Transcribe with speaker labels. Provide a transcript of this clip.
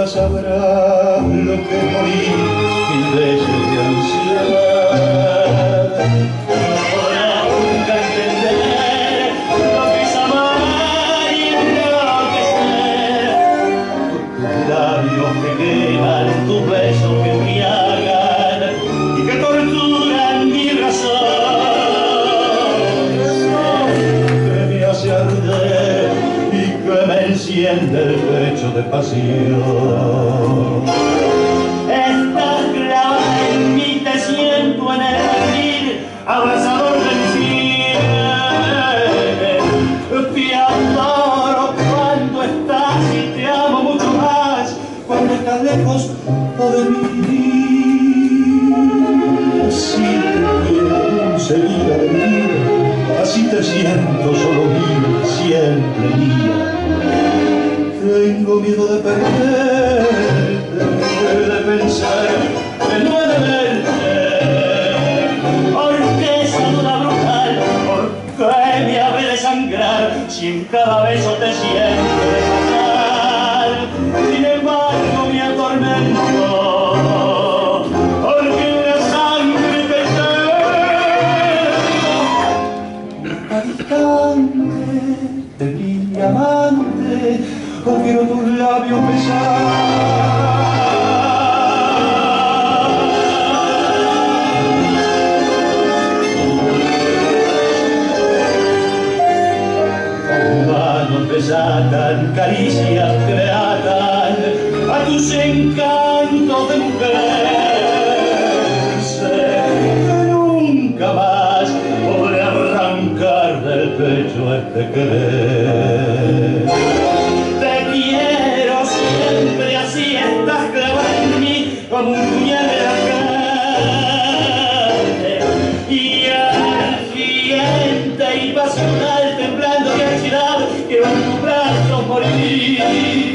Speaker 1: nunca sabrás lo que es morir 1000 veces de ansiedad. No podrás nunca entender lo que es amar y enloquecer por tus labios que queman, tus besos que embriagan y que torturan mi razón. Que me hace arder y que me enciende el pecho de pasión. Estás clavada en mí, te siento en el vivir, abrazador del cielo. Te adoro cuando estás y te amo mucho más cuando estás lejos de mí. Así te quiero, dulce vida de mí, así te siento solo mío, siempre mía. Tengo miedo de perderte, de pensar que no he de verte, porque esa duda brutal, porque me habré de sangrar si en cada beso te siento de fatal. Sin embargo me atormento, porque la sangre que tengo está distante de mi amante. O quiero tus labios besar. Tus manos te sacan, caricias que me atan a tus encantos de mujer. Sé que nunca más podré arrancar del pecho este querer. Como un puñal de la carne y ardiente y pasional, temblando de ansiedad, quiero en tus brazos morir.